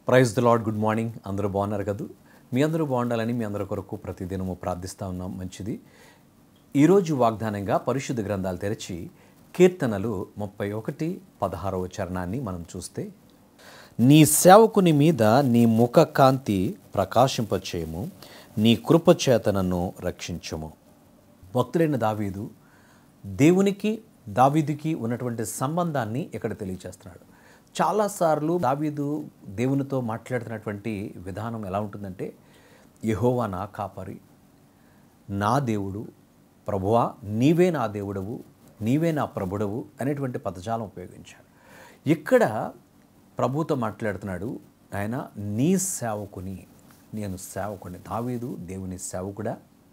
Praise the Lord. Good morning. అందరూ బాగున్నారు కదూ? మీ అందరూ బాగుండాలని మీ అందరి కొరకు ప్రతిదినము ప్రార్థిస్తూ ఉన్నాం. మంచిది. ఈరోజు వాగ్దానంగా పరిశుద్ధ గ్రంథాలు తెరిచి కీర్తనలు 31:16 చరణాన్ని మనం చూస్తే, నీ సేవకుని మీద నీ ముఖ కాంతి ప్రకాశింపచేయము, నీ కృపచేత నన్ను రక్షించము. భక్తుడైన దావీదు దేవునికి దావీదుకి ఉన్నటువంటి సంబంధాన్ని ఇక్కడ తెలియచేస్తున్నాడు. చాలాసార్లు దావీదు దేవునితో మాట్లాడుతున్నటువంటి విధానం ఎలా ఉంటుందంటే, యెహోవా నా కాపరి, నా దేవుడు, ప్రభువా నీవే నా దేవుడవు, నీవే నా ప్రభుడవు అనేటువంటి పదజాలం ఉపయోగించాడు. ఇక్కడ ప్రభుతో మాట్లాడుతున్నాడు, ఆయన నీ సేవకుని, నేను సేవకుని. దావీదు దేవుని సేవకుడా?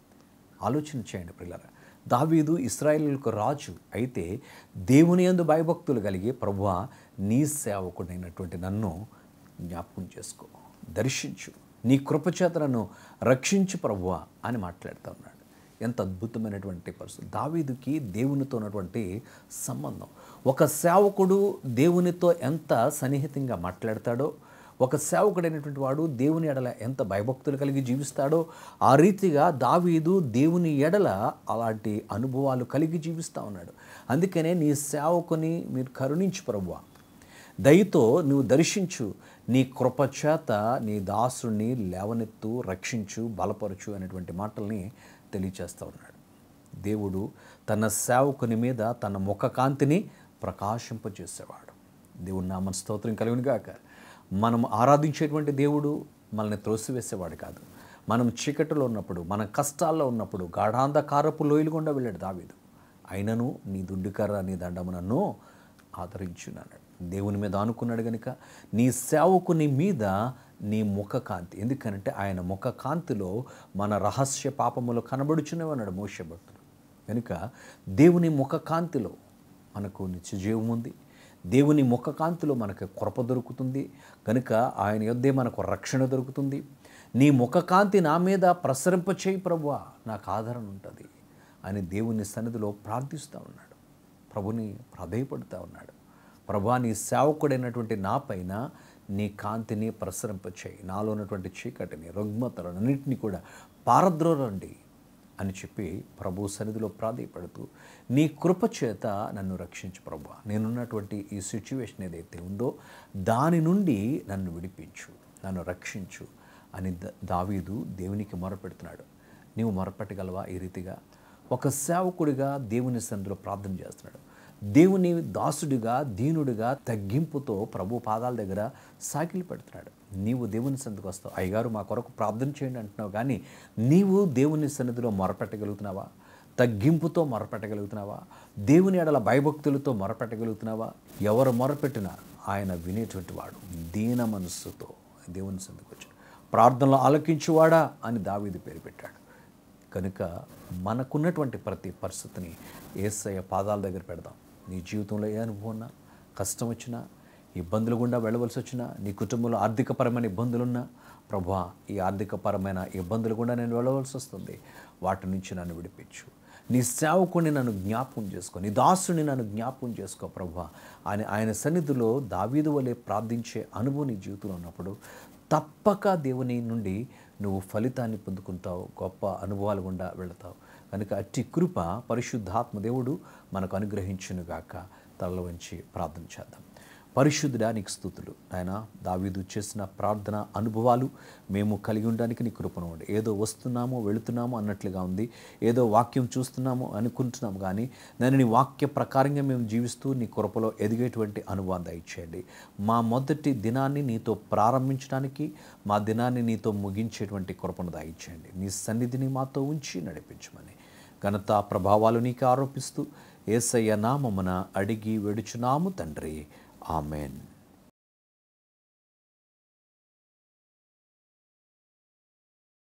ఆలోచన చేయండి ప్రియులారా. దావీదు ఇశ్రాయేలుకు రాజు అయితే దేవుని యందు భయభక్తులు కలిగి, ప్రభువా నీ సేవకుడైనటువంటి నన్ను జ్ఞాపకం చేసుకో, దర్శించు, నీ కృపచేత నన్ను రక్షించు ప్రభువా అని మాట్లాడుతూ ఉన్నాడు. ఎంత అద్భుతమైనటువంటి పరిస్థితి. దావీదుకి దేవునితో ఉన్నటువంటి సంబంధం. ఒక సేవకుడు దేవునితో ఎంత సన్నిహితంగా మాట్లాడతాడో, ఒక సేవకుడైనటువంటి వాడు దేవుని ఎడల ఎంత భయభక్తులు కలిగి జీవిస్తాడో, ఆ రీతిగా దావీదు దేవుని ఎడల అలాంటి అనుభవాలు కలిగి జీవిస్తూ ఉన్నాడు. అందుకనే నీ సేవకుని మీరు కరుణించు ప్రభువా, దయతో నువ్వు దర్శించు, నీ కృపచేత నీ దాసుని లేవనెత్తు, రక్షించు, బలపరచు అనేటువంటి మాటల్ని తెలియచేస్తూ ఉన్నాడు. దేవుడు తన సేవకుని మీద తన ముఖ కాంతిని ప్రకాశింపజేసేవాడు. దేవుని నామమున స్తోత్రం కలుగును గాక. మనం ఆరాధించేటువంటి దేవుడు మనల్ని త్రోసివేసేవాడు కాదు. మనం చీకటిలో ఉన్నప్పుడు, మన కష్టాల్లో ఉన్నప్పుడు గాఢాంధకారపు లోయలు గుండా వెళ్ళాడు దావీదు. అయినను నీ దుడ్డుకర్ర నీ దండము నన్ను ఆదరించున్నాడు. దేవుని మీద ఆనుకున్నాడు కనుక నీ సేవకుని మీద నీ ముఖ కాంతి. ఎందుకనంటే ఆయన ముఖ కాంతిలో మన రహస్య పాపములు కనబడుచున్నవన్నాడు మోషే భక్తుడు. కనుక దేవుని ముఖ కాంతిలో మనకు నిత్యజీవం ఉంది. దేవుని ముఖ కాంతిలో మనకు కృప దొరుకుతుంది. కనుక ఆయన యొద్దే మనకు రక్షణ దొరుకుతుంది. నీ ముఖ కాంతి నా మీద ప్రసరింపచేయి ప్రభువా, నాకు ఆదరణ ఉంటుంది అని దేవుని సన్నిధిలో ప్రార్థిస్తూ ఉన్నాడు. ప్రభుని ప్రాధేయపడుతూ ఉన్నాడు. ప్రభువా నీ సేవకుడైనటువంటి నా పైన నీ కాంతిని ప్రసరింపచేయి, నాలో ఉన్నటువంటి చీకటిని, రుగ్మతలను అన్నింటినీ కూడా పారద్రోలండి అని చెప్పి ప్రభు సన్నిధిలో ప్రాధేయపడుతూ, నీ కృపచేత నన్ను రక్షించు ప్రభువా, నేనున్నటువంటి ఈ సిచ్యువేషన్ ఏదైతే ఉందో దాని నుండి నన్ను విడిపించు, నన్ను రక్షించు అని దావీదు దేవునికి మొరపెడుతున్నాడు. నీవు మొరపెట్టగలవా? ఈ రీతిగా ఒక సేవకుడిగా దేవుని సన్నిధిలో ప్రార్థన చేస్తున్నాడు. దేవుని దాసుడిగా, దీనుడిగా, తగ్గింపుతో ప్రభు పాదాల దగ్గర సాకిలి పెడుతున్నాడు. నీవు దేవుని సన్నిధికి వస్తావు, అయ్యగారు మా కొరకు ప్రార్థన చేయండి అంటున్నావు, కానీ నీవు దేవుని సన్నిధిలో మొరపెట్టగలుగుతున్నావా? తగ్గింపుతో మొరపెట్టగలుగుతున్నావా? దేవుని ఎడల భయభక్తులతో మొరపెట్టగలుగుతున్నావా? ఎవరు మొరపెట్టినా ఆయన వినేటువంటి వాడు. దీన మనస్సుతో దేవుని సన్నిధికి వచ్చాడు. ప్రార్థనలో ఆలకించువాడా అని దావీదు పేరు పెట్టాడు. కనుక మనకున్నటువంటి ప్రతి పరిస్థితిని యేసయ్య పాదాల దగ్గర పెడదాం. నీ జీవితంలో ఏ అనుభవం ఉన్నా, కష్టం వచ్చినా, ఇబ్బందులు గుండా వెళ్ళవలసి వచ్చినా, నీ కుటుంబంలో ఆర్థికపరమైన ఇబ్బందులున్నా, ప్రభువా ఈ ఆర్థికపరమైన ఇబ్బందులు గుండా నేను వెళ్ళవలసి వస్తుంది, వాటి నుంచి నన్ను విడిపించు, నీ సేవకుని నన్ను జ్ఞాపకం చేసుకో, నీ దాసుని నన్ను జ్ఞాపకం చేసుకో ప్రభువా అని ఆయన సన్నిధిలో దావీదు వలె ప్రార్థించే అనుభవం నీ జీవితంలో ఉన్నప్పుడు తప్పక దేవుని నుండి నువ్వు ఫలితాన్ని పొందుకుంటావు, గొప్ప అనుభవాలు గుండా వెళతావు. కనుక అట్టి కృప పరిశుద్ధాత్మ దేవుడు మనకు అనుగ్రహించునుగాక. తల వంచి ప్రార్థన చేద్దాం. పరిశుద్ధుడా నీకు స్తుతులు ఆయన. దావీదు చేసిన ప్రార్థన అనుభవాలు మేము కలిగి ఉండడానికి నీ కృపను ఉండి, ఏదో వస్తున్నామో వెళుతున్నామో అన్నట్లుగా ఉంది, ఏదో వాక్యం చూస్తున్నామో అనుకుంటున్నాము, కానీ నేను నీ వాక్య ప్రకారంగా మేము జీవిస్తూ నీ కృపలో ఎదిగేటువంటి అనుభవం దయచేయండి. మా మొదటి దినాన్ని నీతో ప్రారంభించడానికి, మా దినాన్ని నీతో ముగించేటువంటి కృపను దయచేయండి. నీ సన్నిధిని మాతో ఉంచి నడిపించమని ఘనత ప్రభావాలు నీకు ఆరోపిస్తూ యేసయ్య నామమున అడిగి వేడుచున్నాము తండ్రి. ఆమెన్.